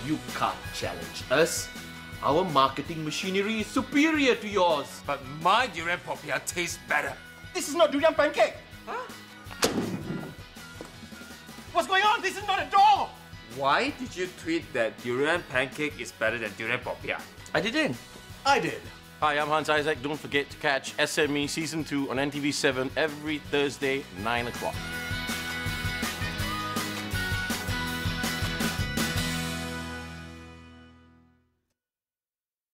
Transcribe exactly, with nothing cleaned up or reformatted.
You can't challenge us. Our marketing machinery is superior to yours. But my durian popiah tastes better. This is not durian pancake. Huh? What's going on? This is not a door. Why did you tweet that durian pancake is better than durian popiah? I didn't. I did. Hi, I'm Hans Isaac. Don't forget to catch S M E Season two on N T V seven every Thursday, nine o'clock.